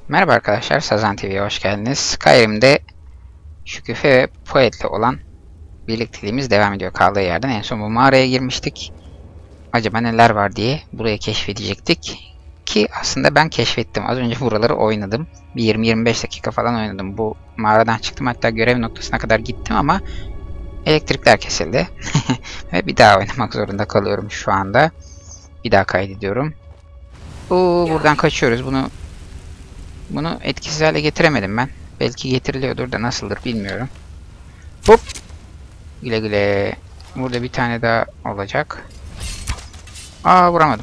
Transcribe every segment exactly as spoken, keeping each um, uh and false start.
Merhaba arkadaşlar, Sazan T V'ye hoş geldiniz. Skyrim'de Şüküfe ve Poet'le olan birlikteliğimiz devam ediyor kaldığı yerden. En son bu mağaraya girmiştik. Acaba neler var diye burayı keşfedecektik. Ki aslında ben keşfettim. Az önce buraları oynadım. Bir yirmi yirmi beş dakika falan oynadım. Bu mağaradan çıktım, hatta görev noktasına kadar gittim ama elektrikler kesildi. Ve bir daha oynamak zorunda kalıyorum şu anda. Bir daha kaydediyorum. Oo, buradan kaçıyoruz. Bunu Bunu etkisiz hale getiremedim ben. Belki getiriliyordur da nasıldır bilmiyorum. Hop! Güle güle. Burada bir tane daha olacak. Aa, vuramadım.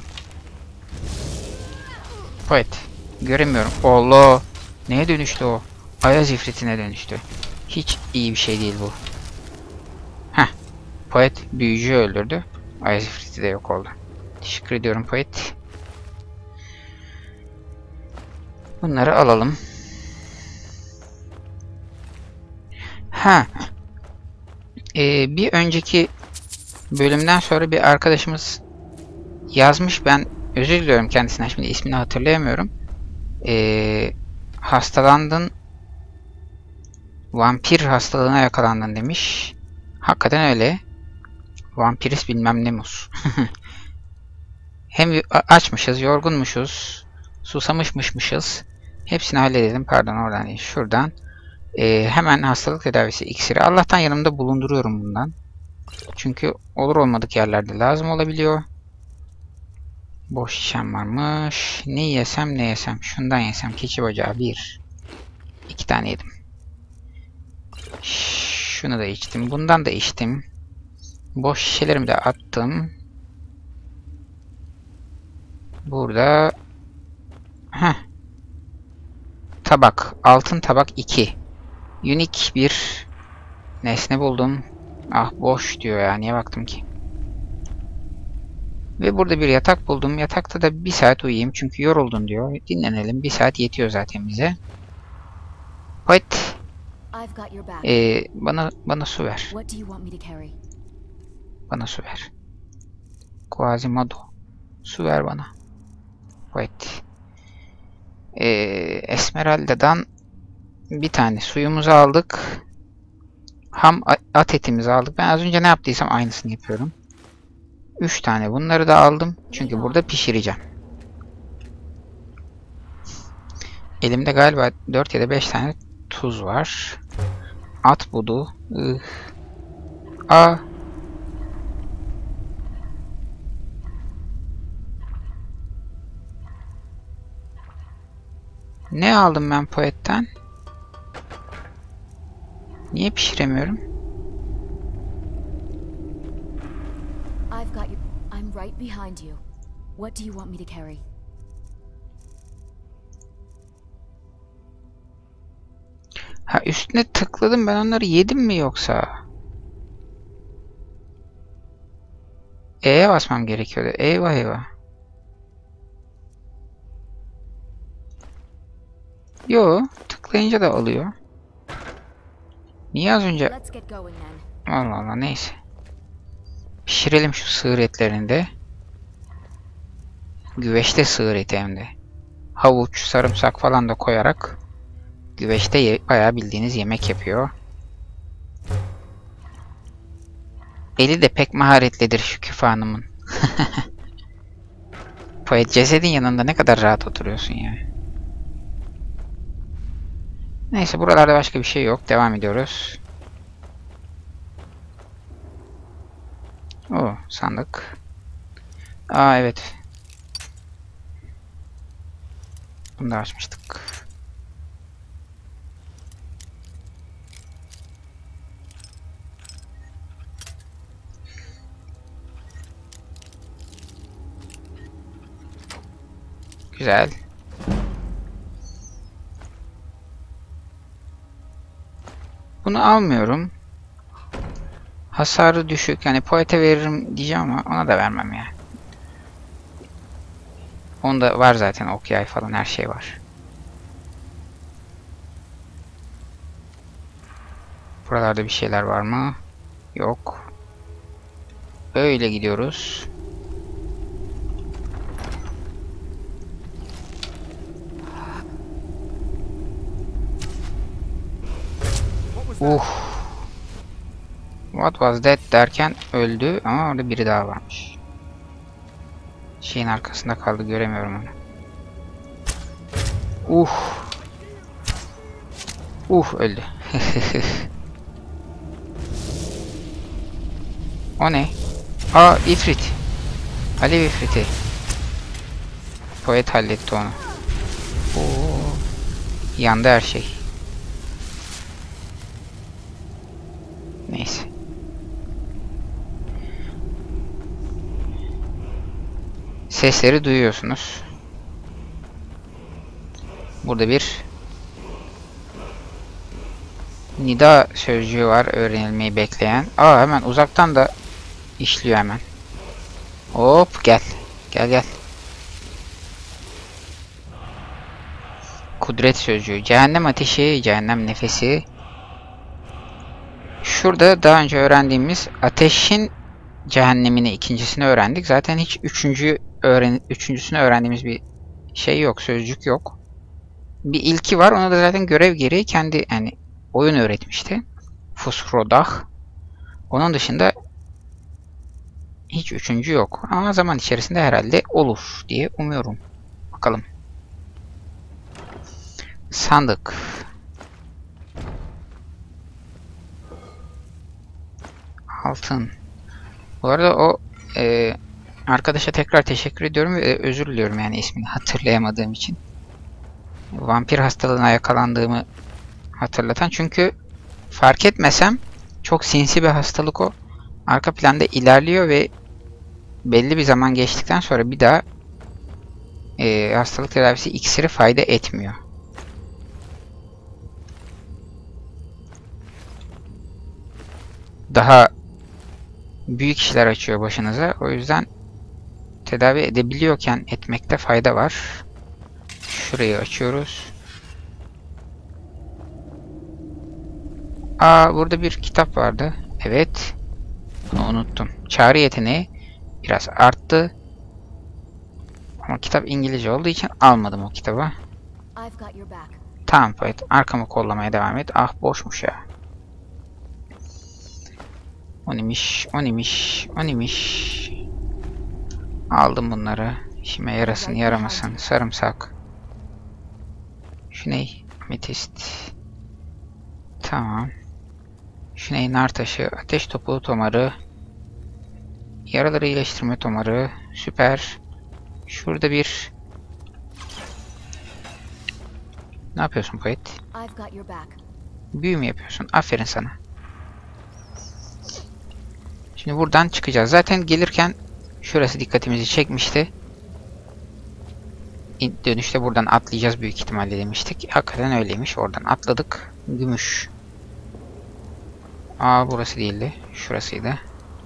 Poet. Göremiyorum. Allah! Neye dönüştü o? Ayaz ifritine dönüştü. Hiç iyi bir şey değil bu. Heh. Poet büyücüyü öldürdü. Ayaz ifriti de yok oldu. Teşekkür ediyorum Poet. Bunları alalım. Ha. Ee, bir önceki bölümden sonra bir arkadaşımız yazmış. Ben özür diliyorum kendisinden. Şimdi ismini hatırlayamıyorum. Ee, hastalandın. Vampir hastalığına yakalandın demiş. Hakikaten öyle. Vampiris bilmem ne mus. Hem açmışız, yorgunmuşuz, susamışmışmışız. Hepsini halledelim. Pardon, oradan değil, şuradan. Ee, hemen hastalık tedavisi iksiri. Allah'tan yanımda bulunduruyorum bundan. Çünkü olur olmadık yerlerde lazım olabiliyor. Boş şişem varmış. Ne yesem ne yesem. Şundan yesem. Keçi bacağı bir. İki tane yedim. Şunu da içtim. Bundan da içtim. Boş şişelerimi de attım. Burada heh. Tabak. Altın tabak iki. Unique bir nesne buldum. Ah, boş diyor ya. Niye baktım ki? Ve burada bir yatak buldum. Yatakta da bir saat uyuyayım. Çünkü yoruldun diyor. Dinlenelim. Bir saat yetiyor zaten bize. Evet. Ee, bana bana su ver. Bana su ver. Quasimodo. Su ver bana. Evet. Ee, Esmeralda'dan bir tane suyumuzu aldık. Ham at etimizi aldık. Ben az önce ne yaptıysam aynısını yapıyorum. üç tane bunları da aldım. Çünkü burada pişireceğim. Elimde galiba dört ya da beş tane tuz var. At budu. Ih. A. Ne aldım ben Poet'ten? Niye pişiremiyorum? I've got you. I'm right behind you. What do you want me to carry? Ha, üstüne tıkladım, ben onları yedim mi yoksa? E'ye basmam gerekiyordu. Eyvah eyvah. Yo, tıklayınca da alıyor. Niye az önce? Allah Allah, neyse. Pişirelim şu sığır etlerini de. Güveçte sığır eti hem de. Havuç, sarımsak falan da koyarak güveçte bayağı bildiğiniz yemek yapıyor. Eli de pek maharetlidir şu Küfe Hanım'ın. Poet, cesedin yanında ne kadar rahat oturuyorsun ya. Neyse, buralarda başka bir şey yok. Devam ediyoruz. Oo, sandık. Aa, evet. Bunu da açmıştık. Güzel. Bunu almıyorum. Hasarı düşük. Yani Poet'e veririm diyeceğim ama ona da vermem ya. Onda var zaten, ok yay falan her şey var. Buralarda bir şeyler var mı? Yok. Öyle gidiyoruz. Uh. What was that derken öldü ama orada biri daha varmış. Şeyin arkasında kaldı, göremiyorum onu. Uh. Uh öldü. O ne? Aa, ifrit. Alev ifriti. Poet halletti onu. Oo. Yandı her şey. Neyse. Sesleri duyuyorsunuz. Burada bir nida sözcüğü var, öğrenilmeyi bekleyen. Aa, hemen uzaktan da işliyor hemen. Hop, gel. Gel gel. Kudret sözcüğü. Cehennem ateşi, cehennem nefesi. Şurada daha önce öğrendiğimiz ateşin cehennemini, ikincisini öğrendik. Zaten hiç üçüncü öğren üçüncüsünü öğrendiğimiz bir şey yok, sözcük yok. Bir ilki var, onu da zaten görev gereği kendi yani oyun öğretmişti. Fusrodah. Onun dışında hiç üçüncü yok. Ama zaman içerisinde herhalde olur diye umuyorum. Bakalım. Sandık. Altın. Bu arada o e, arkadaşa tekrar teşekkür ediyorum ve özür diliyorum yani ismini hatırlayamadığım için. Vampir hastalığına yakalandığımı hatırlatan, çünkü fark etmesem çok sinsi bir hastalık o. Arka planda ilerliyor ve belli bir zaman geçtikten sonra bir daha e, hastalık tedavisi iksiri fayda etmiyor. Daha büyük işler açıyor başınıza. O yüzden tedavi edebiliyorken etmekte fayda var. Şurayı açıyoruz. Aa, burada bir kitap vardı. Evet. Bunu unuttum. Çağrı yeteneği biraz arttı. Ama kitap İngilizce olduğu için almadım o kitabı. Tamam, evet. Arkamı kollamaya devam et. Ah, boşmuş ya. On imiş, on imiş, on imiş. Aldım bunları. İşime yarasın, yaramasın. Sarımsak. Şu ne? Ametist. Tamam. Şu ne? Nar taşı, ateş topu tomarı. Yaraları iyileştirme tomarı. Süper. Şurada bir... Ne yapıyorsun Poet? Büyü mü yapıyorsun? Aferin sana. Şimdi buradan çıkacağız. Zaten gelirken şurası dikkatimizi çekmişti. Dönüşte buradan atlayacağız büyük ihtimalle demiştik. Hakikaten öyleymiş. Oradan atladık. Gümüş. Aa, burası değildi. Şurasıydı.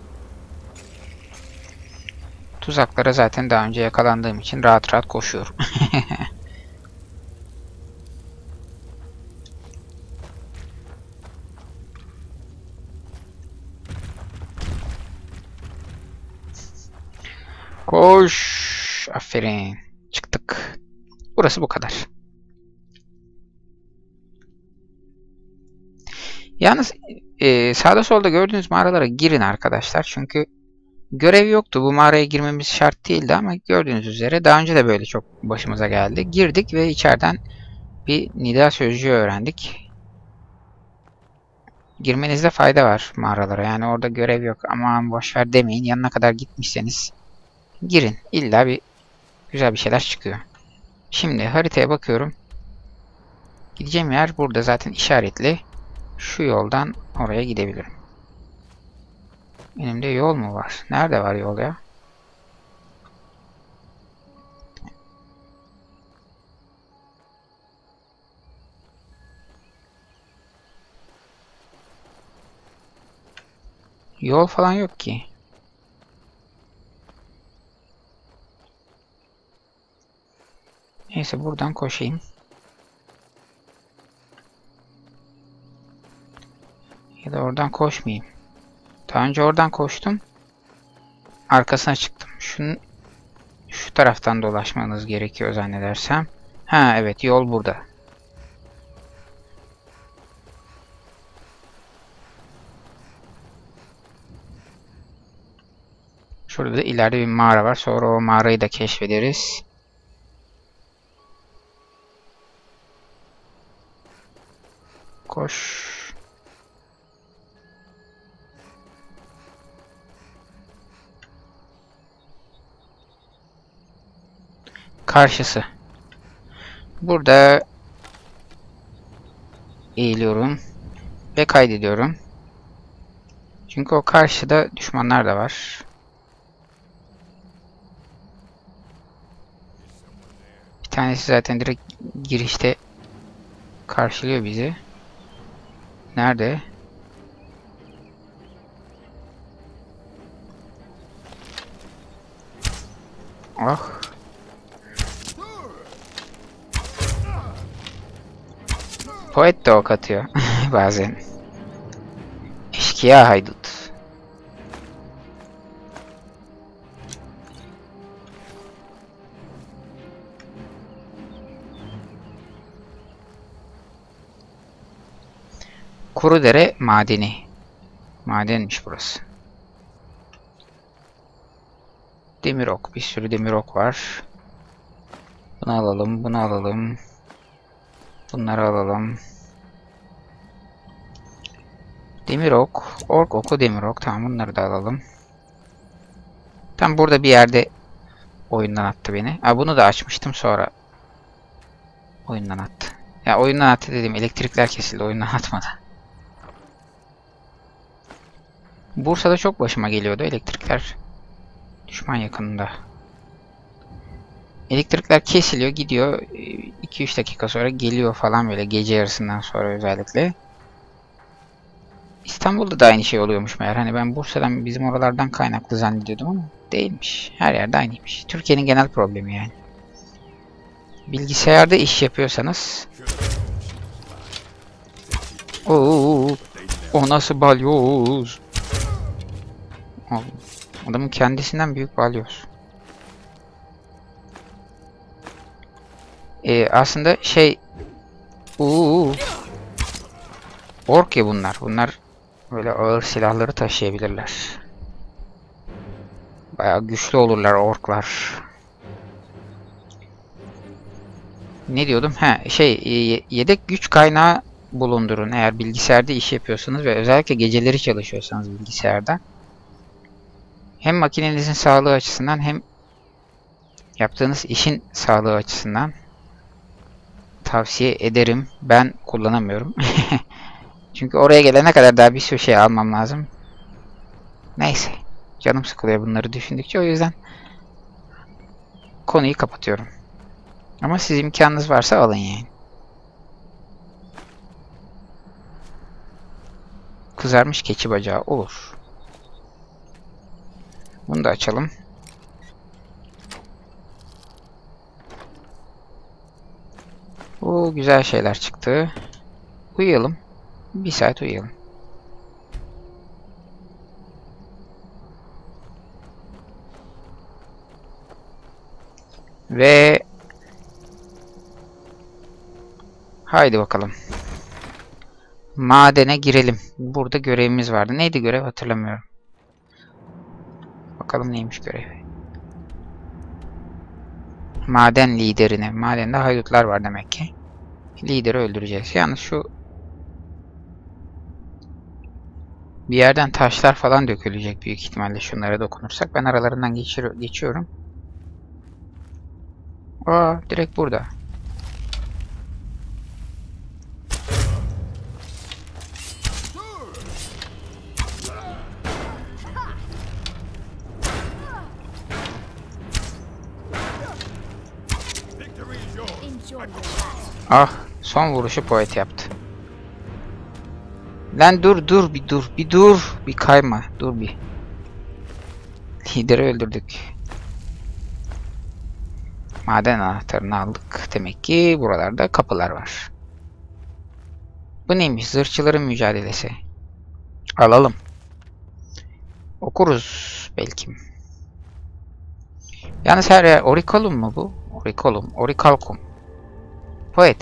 Tuzaklara zaten daha önce yakalandığım için rahat rahat koşuyorum. Koş. Aferin. Çıktık. Burası bu kadar. Yalnız e, sağda solda gördüğünüz mağaralara girin arkadaşlar. Çünkü görev yoktu. Bu mağaraya girmemiz şart değildi ama gördüğünüz üzere daha önce de böyle çok başımıza geldi. Girdik ve içeriden bir nida sözcüğü öğrendik. Girmenizde fayda var mağaralara. Yani orada görev yok. Aman boşver demeyin. Yanına kadar gitmişseniz girin. İlla bir güzel bir şeyler çıkıyor. Şimdi haritaya bakıyorum. Gideceğim yer burada zaten işaretli. Şu yoldan oraya gidebilirim. Önümde yol mu var? Nerede var yol ya? Yol falan yok ki. Neyse, buradan koşayım. Ya da oradan koşmayayım. Daha önce oradan koştum. Arkasına çıktım. Şunun, şu taraftan dolaşmanız gerekiyor zannedersem. Ha evet, yol burada. Şurada da ileride bir mağara var. Sonra o mağarayı da keşfederiz. Koş. Karşısı. Burada eğiliyorum ve kaydediyorum. Çünkü o karşıda düşmanlar da var. Bir tanesi zaten direkt girişte karşılıyor bizi. Nerede? Ah. Poet de ok atıyor bazen. Eşkıya haydut. Kurudere madeni. Madenmiş burası. Demir ok. Bir sürü demir ok var. Bunu alalım. Bunu alalım. Bunları alalım. Demir ok. Ork oku demir ok. Tamam, bunları da alalım. Tam burada bir yerde oyundan attı beni. Aa, bunu da açmıştım, sonra oyundan attı. Ya oyundan attı dedim. Elektrikler kesildi. Oyundan atmadı. Bursa'da çok başıma geliyordu elektrikler. Düşman yakınında. Elektrikler kesiliyor, gidiyor. iki üç dakika sonra geliyor falan, böyle gece yarısından sonra özellikle. İstanbul'da da aynı şey oluyormuş meğer. Hani ben Bursa'dan, bizim oralardan kaynaklı zannediyordum ama değilmiş. Her yerde aynıymış. Türkiye'nin genel problemi yani. Bilgisayarda iş yapıyorsanız... Oo, o nasıl balyoz? Adamın kendisinden büyük balyoz. Ee, aslında şey... Uuu. Ork ya bunlar. Bunlar böyle ağır silahları taşıyabilirler. Bayağı güçlü olurlar orklar. Ne diyordum? Ha, şey, yedek güç kaynağı bulundurun eğer bilgisayarda iş yapıyorsanız ve özellikle geceleri çalışıyorsanız bilgisayarda. Hem makinenizin sağlığı açısından hem yaptığınız işin sağlığı açısından tavsiye ederim. Ben kullanamıyorum. Çünkü oraya gelene kadar daha bir sürü şey almam lazım. Neyse. Canım sıkılıyor bunları düşündükçe, o yüzden konuyu kapatıyorum. Ama siz imkanınız varsa alın yani. Kızarmış keçi bacağı olur. Bunu da açalım. Oo, güzel şeyler çıktı. Uyuyalım. Bir saat uyuyalım. Ve haydi bakalım. Madene girelim. Burada görevimiz vardı. Neydi görev, hatırlamıyorum. Bakalım neymiş görevi. Maden liderine. Madende haydutlar var demek ki. Lideri öldüreceğiz. Yalnız şu bir yerden taşlar falan dökülecek büyük ihtimalle şunlara dokunursak. Ben aralarından geçir geçiyorum. Aa, direkt burada. Ah, son vuruşu Poet yaptı. Lan dur dur bir dur bir dur bir kayma dur bir. Lideri öldürdük. Maden anahtarını aldık. Demek ki buralarda kapılar var. Bu neymiş? Zırhçıların mücadelesi. Alalım. Okuruz belki. Yalnız her yer Oricolum mu bu? Oricolum, Orichalcum. Poet.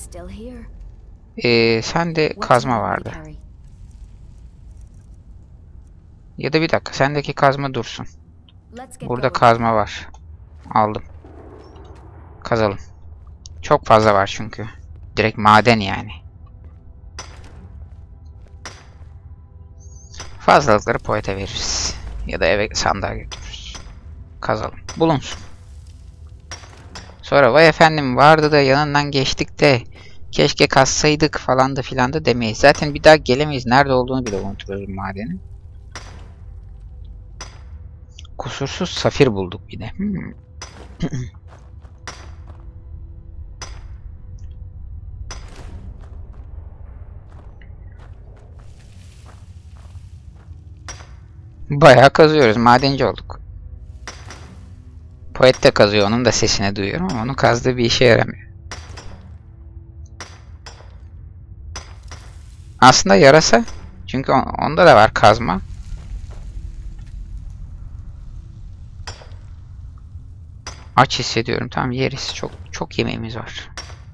Ee, sende kazma vardı. Ya da bir dakika, sendeki kazma dursun. Let's get Burada going. kazma var. Aldım. Kazalım. Çok fazla var çünkü. Direkt maden yani. Fazlalıkları poete veririz. Ya da eve sandığa götürürüz. Kazalım. Bulunsun. Sonra vay efendim vardı da yanından geçtik de keşke kazsaydık falan da filan da demeyiz. Zaten bir daha gelemeyiz. Nerede olduğunu bile unutuyoruz madenin. Kusursuz safir bulduk bir de. Hmm. Bayağı kazıyoruz. Madenci olduk. Poet de kazıyor. Onun da sesini duyuyorum ama onun kazdığı bir işe yaramıyor. Aslında yarasa. Çünkü onda da var kazma. Aç hissediyorum. Tamam yeriz. Çok çok yemeğimiz var.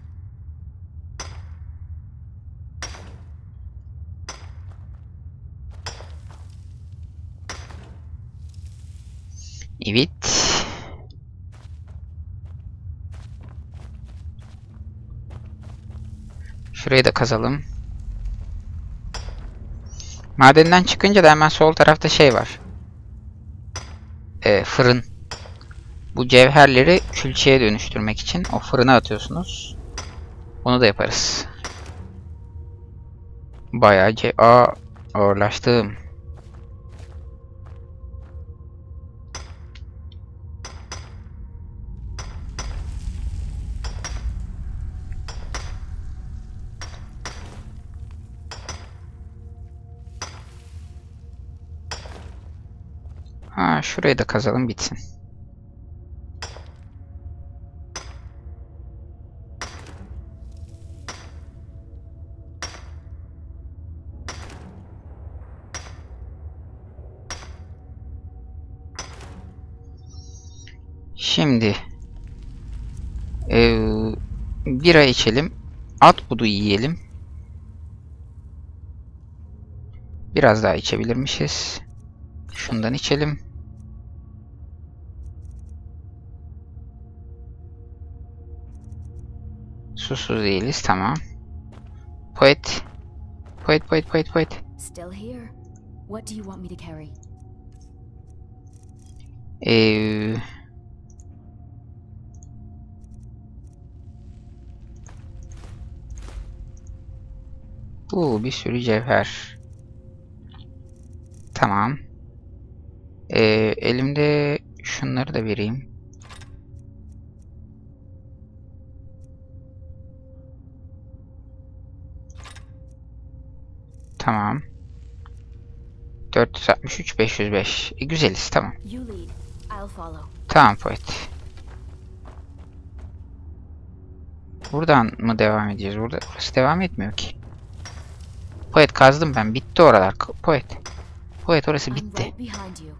Evet. Şurayı da kazalım. Madenden çıkınca da hemen sol tarafta şey var. Ee, fırın. Bu cevherleri külçeye dönüştürmek için o fırına atıyorsunuz. Onu da yaparız. Bayağı ce... Aa, ağırlaştım. Ha, şurayı da kazalım bitsin. Şimdi ee, bira içelim. At budu yiyelim. Biraz daha içebilirmişiz. Şundan içelim. Susuz değiliz. Tamam. Poet. Poet, poet, poet, poet. Still here. What do you want me to carry? Ee, bu bir sürü cevher. Tamam. Ee, elimde şunları da vereyim. Tamam. dört yüz altmış üç beş yüz beş. E, güzeliz tamam. You lead. I'll follow. Tamam poet. Buradan mı devam edeceğiz? Burada burası devam etmiyor ki. Poet kazdım ben. Bitti oralar. Poet. Poet orası I'm bitti. right behind you.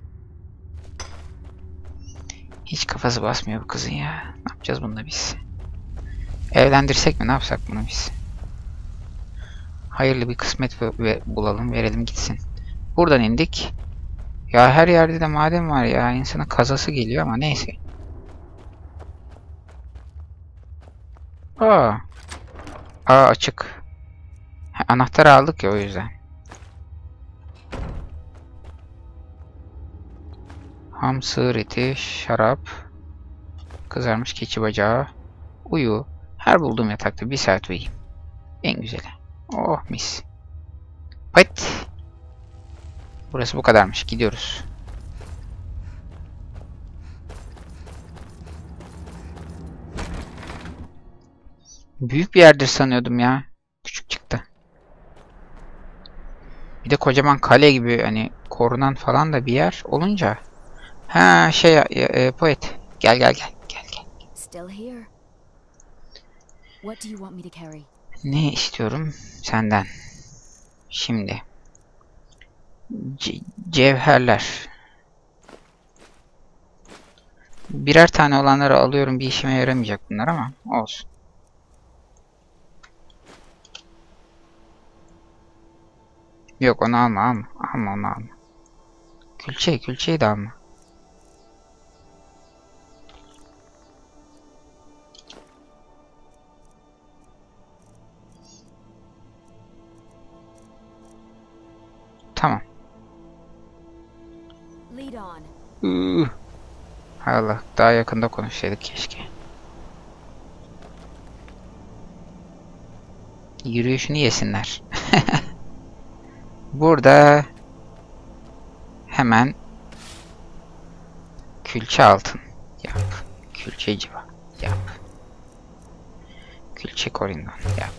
Hiç kafası basmıyor bu kızın ya. Ne yapacağız bununla biz? Evlendirsek mi? Ne yapsak bunu biz? Hayırlı bir kısmet ve bulalım. Verelim gitsin. Buradan indik. Ya her yerde de maden var ya. İnsanın kazası geliyor ama neyse. Aa. Aa açık. Ha, anahtarı aldık ya o yüzden. Ham, sığır eti, şarap, kızarmış keçi bacağı, uyu. Her bulduğum yatakta bir saat uyuyayım. En güzeli. Oh mis. Pıt. Burası bu kadarmış. Gidiyoruz. Büyük bir yerdir sanıyordum ya. Küçük çıktı. Bir de kocaman kale gibi hani korunan falan da bir yer olunca. Ha şey e, e, poet. Gel gel gel gel gel. Still here. What do you want me to carry? Ne istiyorum senden? Şimdi. Ce cevherler. Birer tane olanları alıyorum. Bir işime yaramayacak bunlar ama olsun. Yok onu alma alma. Alma onu alma. Külçe külçeyi de alma. Lead on. Üh. Hay Allah, daha yakında konuşsaydık keşke. Yürüyüşünü yesinler. Burada hemen külçe altın yap. Külçe civa yap. Külçe korindon yap.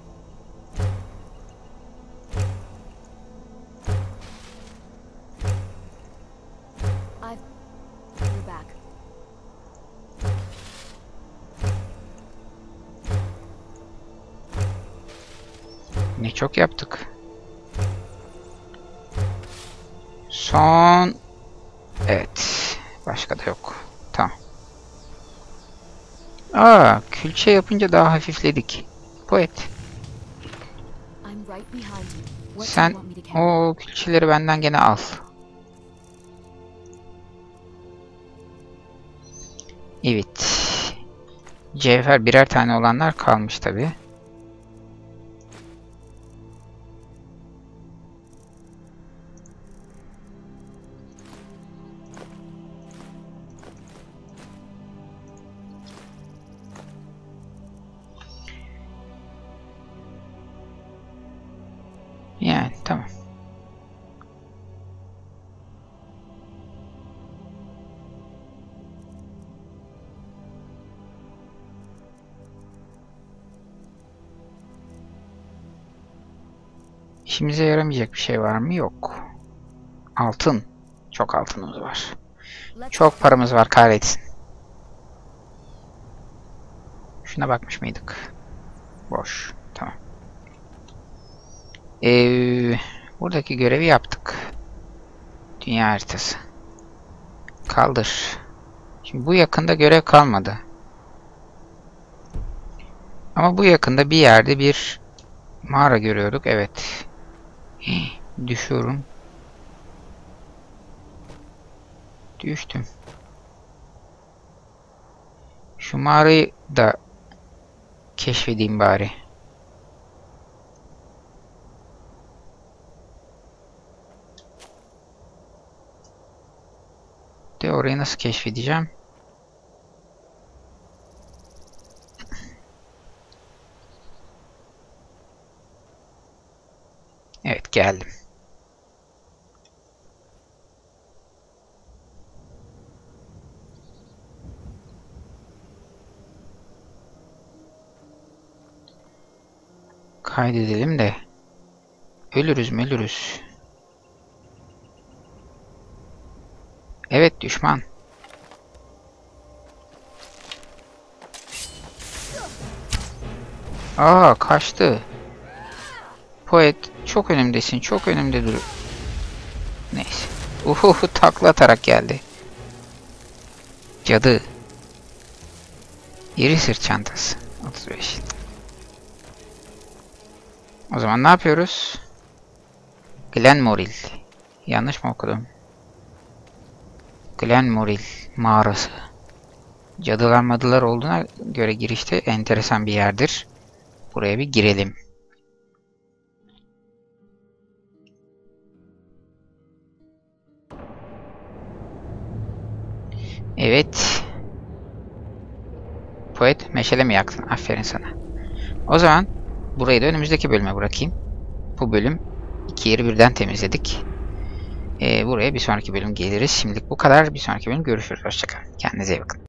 I've your back. Ne çok yaptık. Son. Evet. Başka da yok. Tamam. Aa, külçe yapınca daha hafifledik. Poet. I'm right behind you. What do you Sen want me to carry? o külçeleri benden gene al. Evet. Cevher birer tane olanlar kalmış tabi. Yani tamam. İşimize yaramayacak bir şey var mı? Yok. Altın. Çok altınımız var. Let's Çok paramız var, kahretsin. Şuna bakmış mıydık? Boş. Tamam. Ee, buradaki görevi yaptık. Dünya haritası. Kaldır. Şimdi bu yakında görev kalmadı. Ama bu yakında bir yerde bir mağara görüyorduk. Evet. Hii, düşüyorum. Düştüm. Şu mağarayı da keşfedeyim bari. De orayı nasıl keşfedeceğim? Evet, geldim. Kaydedelim de ölürüz mü ölürüz. Evet düşman. Aa, kaçtı. Poet çok önümdesin, çok önümde dur. Neyse. Uhu, takla atarak geldi. Cadı. İri sırt çantası. otuz beş. O zaman ne yapıyoruz? Glenmoril. Yanlış mı okudum? Glenmoril mağarası. Cadılar madılar olduğuna göre girişte enteresan bir yerdir. Buraya bir girelim. Evet. Poet meşale mi yaktın? Aferin sana. O zaman burayı da önümüzdeki bölüme bırakayım. Bu bölüm iki yeri birden temizledik. Ee, buraya bir sonraki bölüm geliriz. Şimdilik bu kadar. Bir sonraki bölüm görüşürüz. Hoşçakalın. Kendinize iyi bakın.